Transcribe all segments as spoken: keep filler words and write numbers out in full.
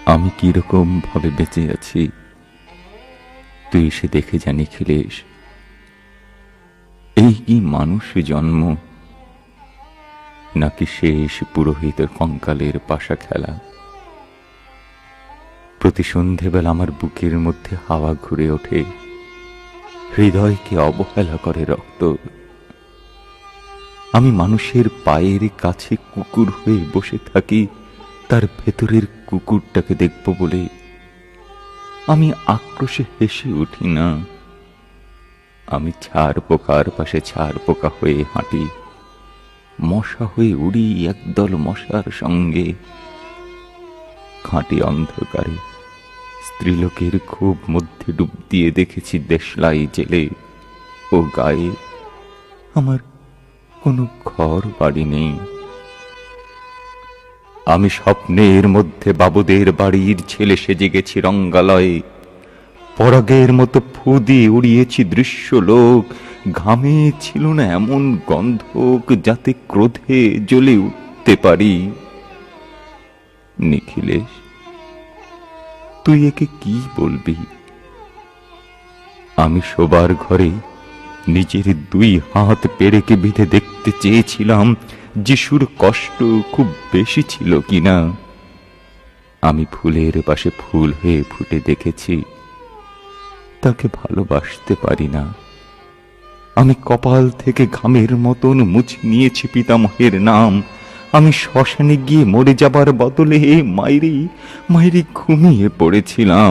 আমি কিরকম ভাবে বেঁচে আছি তুই এসে দেখে জানি খিলেশ। এই কি মানুষ জন্ম, নাকি শেষ পুরোহিতের কঙ্কালের পাশা খেলা? প্রতি সন্ধেবেলা আমার বুকের মধ্যে হাওয়া ঘুরে ওঠে, হৃদয়কে অবহেলা করে রক্ত। আমি মানুষের পায়ের কাছে কুকুর হয়ে বসে থাকি তার ভেতরের কুকুরটাকে দেখব বলে। আমি আক্রোশে হেসে উঠি না, আমি ছাড় পোকার পাশে ছাড় পোকা হয়ে হাঁটি, মশা হয়ে উড়ি একদল মশার সঙ্গে। খাঁটি অন্ধকারে স্ত্রীলোকের খুব মধ্যে ডুব দিয়ে দেখেছি দেশলাই জেলে ও গায়ে আমার কোনো ঘর বাড়ি নেই। আমি স্বপ্নের মধ্যে বাবুদের বাড়ির ছেলে সেজে গেছি রঙ্গালয়ে, পরাগের মতো ফু দিয়ে উড়িয়েছি দৃশ্য লোক। ঘামে ছিল না এমন গন্ধক যাতে ক্রোধে জ্বলে উঠতে পারি। নিখিলেশ, তুই একে কি বলবি? আমি শোবার ঘরে নিজের দুই হাত পেরেকে বেঁধে দেখতে চেয়েছিলাম যিশুর কষ্ট খুব বেশি ছিল কিনা। আমি ফুলের পাশে ফুল হয়ে ফুটে দেখেছি, তাকে ভালোবাসতে পারি না। আমি কপাল থেকে ঘামের মতন মুছে নিয়েছি পিতামহের নাম। আমি শ্মশানে গিয়ে মরে যাবার বদলে মাইরি মাইরি ঘুমিয়ে পড়েছিলাম।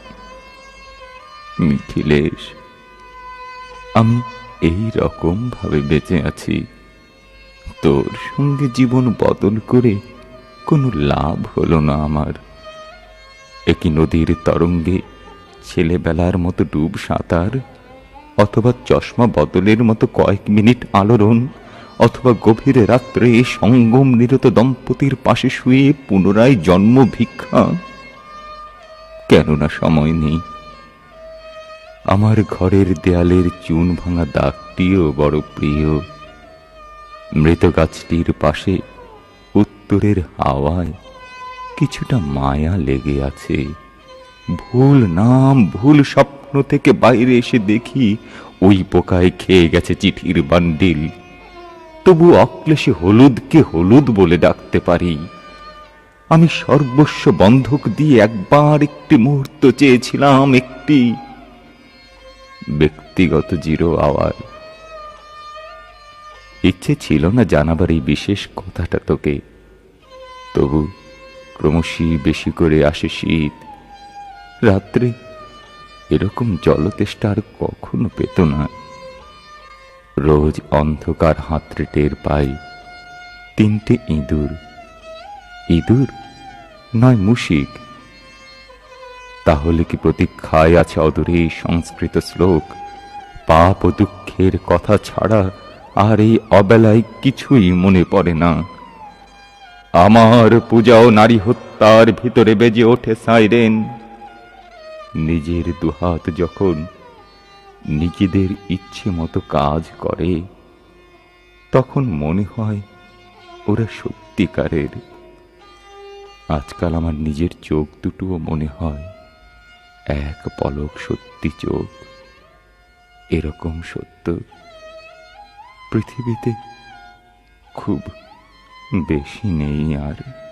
মিথিলেশ, আমি এই রকম ভাবে বেঁচে আছি, তোর সঙ্গে জীবন বদল করে কোনো লাভ হলো না আমার। একই নদীর তরঙ্গে ছেলেবেলার মতো ডুব সাঁতার, অথবা চশমা বদলের মতো কয়েক মিনিট আলোড়ন, অথবা গভীর রাত্রে সঙ্গম নিরত দম্পতির পাশে শুয়ে পুনরায় জন্ম ভিক্ষা। কেননা সময় নেই। আমার ঘরের দেয়ালের চুন ভাঙা দাগটিও বড় প্রিয়। মৃত গাছটির পাশে উত্তরের হাওয়ায় কিছুটা মায়া লেগে আছে। ভুল নাম ভুল স্বপ্ন থেকে বাইরে এসে দেখি ওই পোকায় খেয়ে গেছে চিঠির বান্ডিল। তবু অক্লেশে হলুদকে হলুদ বলে ডাকতে পারি। আমি সর্বস্ব বন্ধক দিয়ে একবার একটি মুহূর্ত চেয়েছিলাম, একটি ব্যক্তিগত জিরো আওয়ার। ইচ্ছে ছিল না জানাবার এই বিশেষ কথাটা তোকে, তবু ক্রমশই বেশি করে আসে শীত। রাত্রে এরকম জলতেষ্টা আর কখনো পেত না। রোজ অন্ধকার হাতড়ে টের পাই তিনটে ইঁদুর। ইঁদুর নয় মুশিক। তাহলে কি প্রতীক্ষায় আছে অদূরে সংস্কৃত শ্লোক? পাপ ও দুঃখের কথা ছাড়া আর এই অবেলায় কিছুই মনে পড়ে না। আমার পূজা ও নারী হত্যার ভিতরে বেজে ওঠে সাইরেন। নিজের দুহাত যখন নিজেদের ইচ্ছে মতো কাজ করে, তখন মনে হয় ওরা সত্যিকারের। আজকাল আমার নিজের চোখ দুটোও মনে হয় এক পলক সত্যি চোখ। এরকম সত্য পৃথিবীতে খুব বেশি নেই আর।